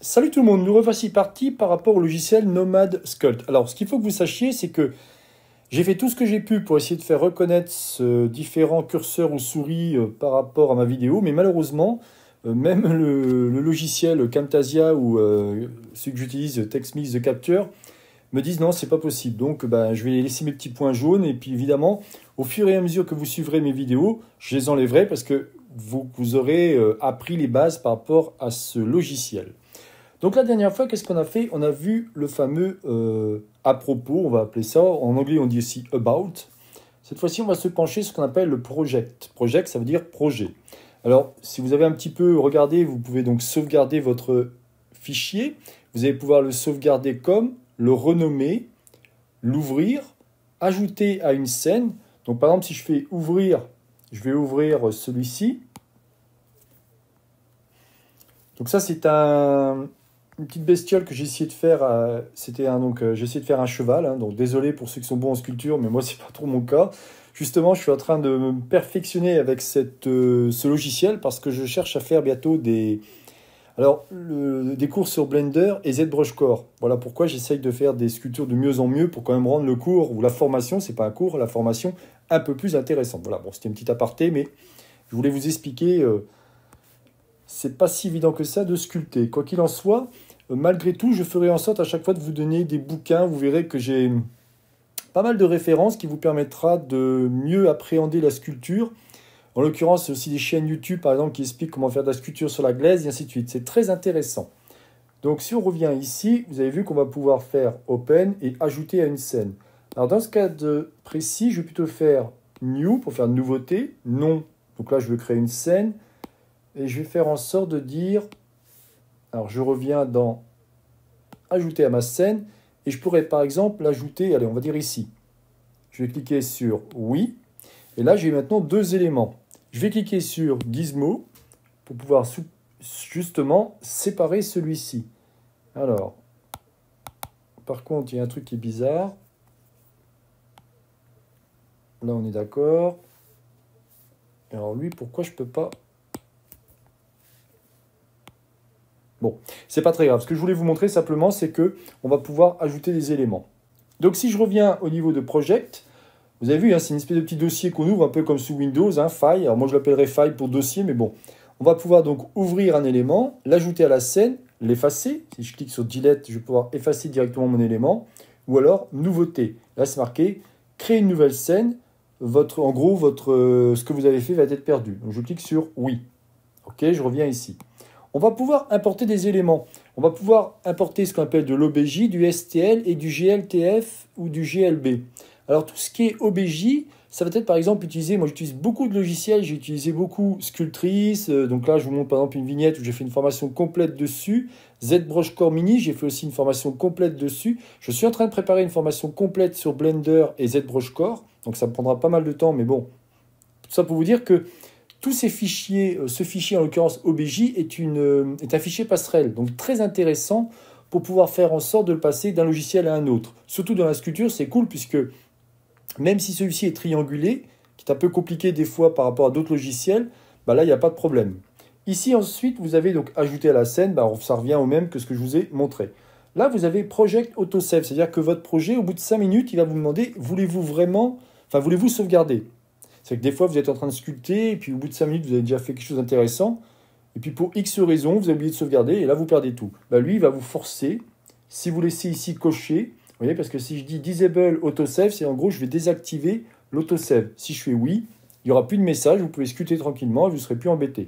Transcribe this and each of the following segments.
Salut tout le monde, nous revoici partis par rapport au logiciel Nomad Sculpt. Alors, ce qu'il faut que vous sachiez, c'est que j'ai fait tout ce que j'ai pu pour essayer de faire reconnaître ce différents curseurs ou souris par rapport à ma vidéo, mais malheureusement, même le logiciel Camtasia ou celui que j'utilise, TextMix de Capture, me disent non, c'est pas possible. Donc, je vais laisser mes petits points jaunes et puis évidemment, au fur et à mesure que vous suivrez mes vidéos, je les enlèverai parce que vous aurez appris les bases par rapport à ce logiciel. Donc la dernière fois, qu'est-ce qu'on a fait? On a vu le fameux à propos, on va appeler ça. En anglais, on dit aussi about. Cette fois-ci, on va se pencher sur ce qu'on appelle le project. Project, ça veut dire projet. Alors, si vous avez un petit peu regardé, vous pouvez donc sauvegarder votre fichier. Vous allez pouvoir le sauvegarder comme, le renommer, l'ouvrir, ajouter à une scène. Donc par exemple, si je fais ouvrir, je vais ouvrir celui-ci. Donc ça, c'est une petite bestiole que j'ai essayé de faire. J'ai essayé de faire un cheval. Donc désolé pour ceux qui sont bons en sculpture, mais moi, c'est pas trop mon cas. Justement, je suis en train de me perfectionner avec ce logiciel parce que je cherche à faire bientôt des cours sur Blender et ZBrush Core. Voilà pourquoi j'essaye de faire des sculptures de mieux en mieux pour quand même rendre le cours ou la formation, c'est pas un cours, la formation un peu plus intéressante. Voilà, bon, c'était une petite aparté, mais je voulais vous expliquer. C'est pas si évident que ça de sculpter. Quoi qu'il en soit, malgré tout, je ferai en sorte à chaque fois de vous donner des bouquins. Vous verrez que j'ai pas mal de références qui vous permettra de mieux appréhender la sculpture. En l'occurrence, c'est aussi des chaînes YouTube, par exemple, qui expliquent comment faire de la sculpture sur la glaise, et ainsi de suite. C'est très intéressant. Donc, si on revient ici, vous avez vu qu'on va pouvoir faire Open et ajouter à une scène. Alors, dans ce cas précis, je vais plutôt faire New pour faire nouveauté, non. Donc là, je veux créer une scène. Et je vais faire en sorte de dire, alors je reviens dans ajouter à ma scène, et je pourrais par exemple l'ajouter, allez on va dire ici. Je vais cliquer sur oui, et là j'ai maintenant deux éléments. Je vais cliquer sur Gizmo, pour pouvoir justement séparer celui-ci. Alors, par contre il y a un truc qui est bizarre. Là on est d'accord. Alors lui, pourquoi je ne peux pas... Bon, c'est pas très grave. Ce que je voulais vous montrer simplement, c'est que on va pouvoir ajouter des éléments. Donc si je reviens au niveau de Project, vous avez vu, c'est une espèce de petit dossier qu'on ouvre un peu comme sous Windows, File. Alors moi je l'appellerai File pour dossier, mais bon. On va pouvoir donc ouvrir un élément, l'ajouter à la scène, l'effacer. Si je clique sur Delete, je vais pouvoir effacer directement mon élément. Ou alors Nouveauté. Là c'est marqué Créer une nouvelle scène. En gros, ce que vous avez fait va être perdu. Donc je clique sur Oui. Ok, je reviens ici. On va pouvoir importer des éléments. On va pouvoir importer ce qu'on appelle de l'OBJ, du STL et du GLTF ou du GLB. Alors tout ce qui est OBJ, ça va être par exemple utilisé, moi j'utilise beaucoup de logiciels, j'ai utilisé beaucoup Sculptris, donc là je vous montre par exemple une vignette où j'ai fait une formation complète dessus. ZBrush Core Mini, j'ai fait aussi une formation complète dessus. Je suis en train de préparer une formation complète sur Blender et ZBrush Core, donc ça me prendra pas mal de temps, mais bon. Tout ça pour vous dire que tous ces fichiers, ce fichier en l'occurrence OBJ est un fichier passerelle, donc très intéressant pour pouvoir faire en sorte de le passer d'un logiciel à un autre. Surtout dans la sculpture, c'est cool puisque même si celui-ci est triangulé, qui est un peu compliqué des fois par rapport à d'autres logiciels, là il n'y a pas de problème. Ici ensuite, vous avez donc ajouté à la scène, ça revient au même que ce que je vous ai montré. Là, vous avez Project Autosave, c'est-à-dire que votre projet, au bout de 5 minutes, il va vous demander, voulez-vous sauvegarder? C'est que des fois, vous êtes en train de sculpter, et puis au bout de 5 minutes, vous avez déjà fait quelque chose d'intéressant. Et puis pour X raisons, vous avez oublié de sauvegarder, et là, vous perdez tout. Lui, il va vous forcer, si vous laissez ici cocher, vous voyez, parce que si je dis Disable Autosave, c'est en gros, je vais désactiver l'autosave. Si je fais oui, il n'y aura plus de message, vous pouvez sculpter tranquillement, et vous ne serez plus embêté.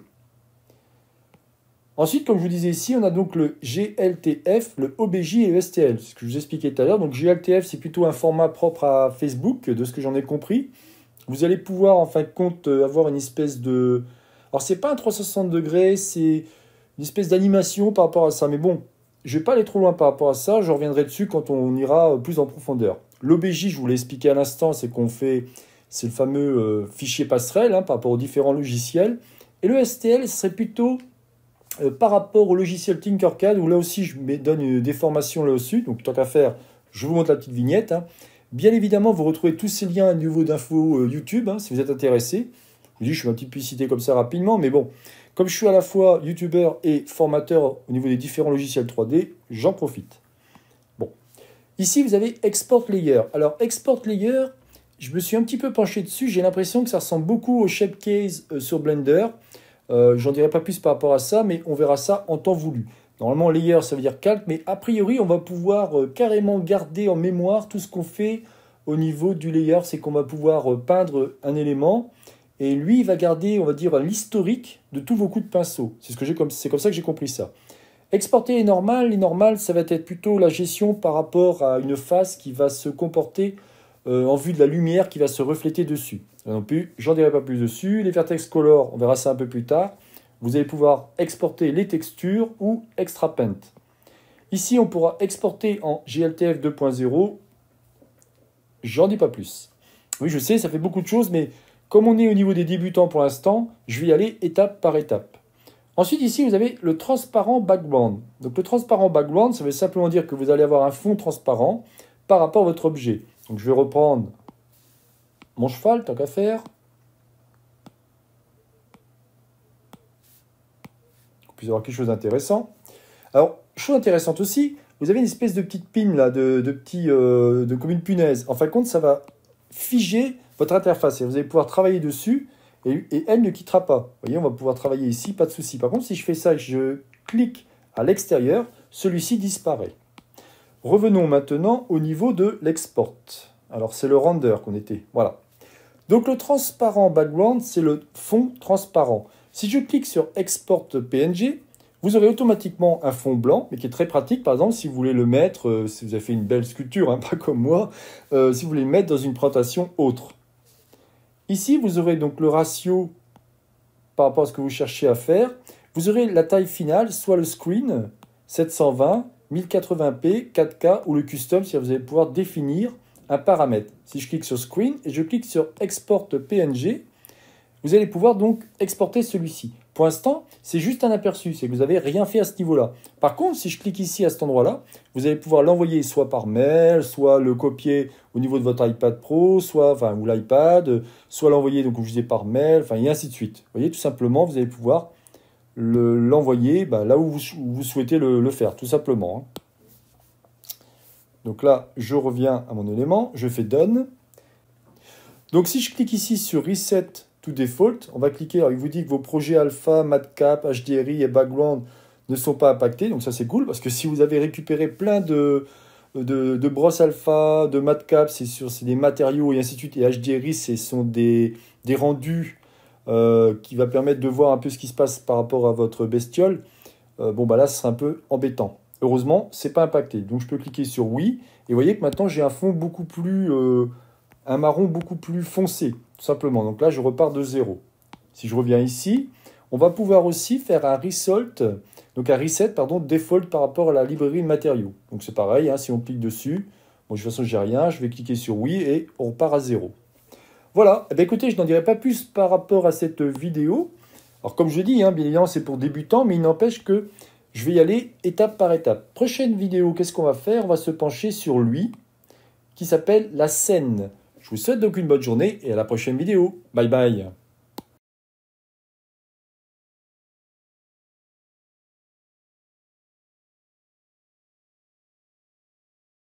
Ensuite, comme je vous disais ici, on a donc le GLTF, le OBJ et le STL. C'est ce que je vous expliquais tout à l'heure. Donc GLTF, c'est plutôt un format propre à Facebook, de ce que j'en ai compris. Vous allez pouvoir, en fin de compte, avoir une espèce de... Alors, c'est pas un 360 degrés, c'est une espèce d'animation par rapport à ça. Mais bon, je ne vais pas aller trop loin par rapport à ça. Je reviendrai dessus quand on ira plus en profondeur. L'OBJ, je vous l'ai expliqué à l'instant, c'est le fameux fichier passerelle par rapport aux différents logiciels. Et le STL, ce serait plutôt par rapport au logiciel Tinkercad, où là aussi, je donne des formations là-dessus. Donc, tant qu'à faire, je vous montre la petite vignette. Bien évidemment, vous retrouvez tous ces liens à niveau d'infos YouTube, si vous êtes intéressé. Je vous dis, je fais ma petite publicité comme ça rapidement, mais bon, comme je suis à la fois youtubeur et formateur au niveau des différents logiciels 3D, j'en profite. Bon, ici vous avez Export Layer. Alors Export Layer, je me suis un petit peu penché dessus, j'ai l'impression que ça ressemble beaucoup au Shape Case sur Blender. J'en dirai pas plus par rapport à ça, mais on verra ça en temps voulu. Normalement, layer, ça veut dire calque, mais a priori, on va pouvoir carrément garder en mémoire tout ce qu'on fait au niveau du layer. C'est qu'on va pouvoir peindre un élément, et lui, il va garder, on va dire, l'historique de tous vos coups de pinceau. C'est comme ça que j'ai compris ça. Exporter les normales. Les normales, ça va être plutôt la gestion par rapport à une face qui va se comporter en vue de la lumière qui va se refléter dessus. Non plus, j'en dirai pas plus dessus. Les vertex color, on verra ça un peu plus tard. Vous allez pouvoir exporter les textures ou extra paint. Ici, on pourra exporter en GLTF 2.0. J'en dis pas plus. Oui, je sais, ça fait beaucoup de choses, mais comme on est au niveau des débutants pour l'instant, je vais y aller étape par étape. Ensuite, ici, vous avez le transparent background. Donc, le transparent background, ça veut simplement dire que vous allez avoir un fond transparent par rapport à votre objet. Donc, je vais reprendre mon cheval, tant qu'à faire. Qu'on puisse avoir quelque chose d'intéressant. Alors, chose intéressante aussi, vous avez une espèce de petite pin là, comme une punaise. En fin de compte, ça va figer votre interface. Et vous allez pouvoir travailler dessus et elle ne quittera pas. Vous voyez, on va pouvoir travailler ici, pas de souci. Par contre, si je fais ça et que je clique à l'extérieur, celui-ci disparaît. Revenons maintenant au niveau de l'export. Alors, c'est le render qu'on était. Voilà. Donc, le transparent background, c'est le fond transparent. Si je clique sur Export PNG, vous aurez automatiquement un fond blanc, mais qui est très pratique. Par exemple, si vous voulez le mettre, si vous avez fait une belle sculpture, hein, pas comme moi, si vous voulez le mettre dans une présentation autre. Ici, vous aurez donc le ratio par rapport à ce que vous cherchez à faire. Vous aurez la taille finale, soit le screen, 720, 1080p, 4K ou le custom, si vous allez pouvoir définir un paramètre. Si je clique sur Screen et je clique sur Export PNG, vous allez pouvoir donc exporter celui-ci. Pour l'instant, c'est juste un aperçu, c'est que vous n'avez rien fait à ce niveau-là. Par contre, si je clique ici à cet endroit-là, vous allez pouvoir l'envoyer soit par mail, soit le copier au niveau de votre iPad Pro, ou l'iPad, soit l'envoyer donc vous par mail, et ainsi de suite. Vous voyez, tout simplement, vous allez pouvoir l'envoyer là où vous souhaitez le faire, tout simplement. Donc là, je reviens à mon élément, je fais Done. Donc si je clique ici sur Reset to Default, on va cliquer, alors il vous dit que vos projets alpha, matcap, HDRI et background ne sont pas impactés, donc ça c'est cool, parce que si vous avez récupéré plein de brosses alpha, de matcap, c'est des matériaux et ainsi de suite, et HDRI, ce sont des rendus qui va permettre de voir un peu ce qui se passe par rapport à votre bestiole, là, ce sera un peu embêtant. Heureusement, ce n'est pas impacté. Donc, je peux cliquer sur oui. Et vous voyez que maintenant, j'ai un fond beaucoup plus... un marron beaucoup plus foncé, tout simplement. Donc là, je repars de zéro. Si je reviens ici, on va pouvoir aussi faire un reset default par rapport à la librairie de matériaux. Donc, c'est pareil, si on clique dessus. Bon, de toute façon, j'ai rien. Je vais cliquer sur oui et on repart à zéro. Voilà. Écoutez, je n'en dirai pas plus par rapport à cette vidéo. Alors, comme je dis, bien évidemment, c'est pour débutants, mais il n'empêche que je vais y aller étape par étape. Prochaine vidéo, qu'est-ce qu'on va faire? On va se pencher sur lui, qui s'appelle la scène. Je vous souhaite donc une bonne journée et à la prochaine vidéo. Bye bye.